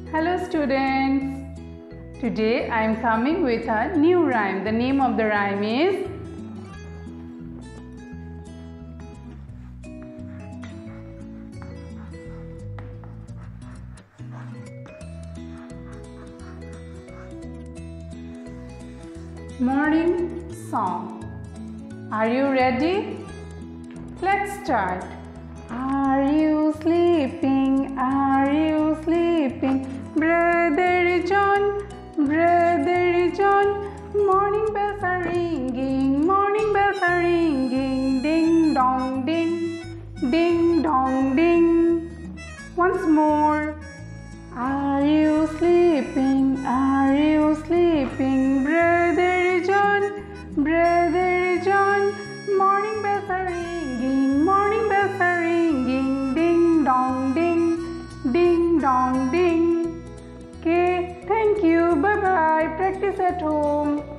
Hello students. Today I am coming with a new rhyme. The name of the rhyme is Morning Song. Are you ready? Let's start. Are you sleeping? Are you sleeping? Brother John, Brother John. Morning bells are ringing, morning bells are ringing. Ding dong ding, ding dong ding. Once more. Are you sleeping? Are you sleeping? Brother John, Brother John. Morning bells are ringing, morning bells are ringing. Ding dong ding, ding dong ding. Okay, thank you. Bye bye. Practice at home.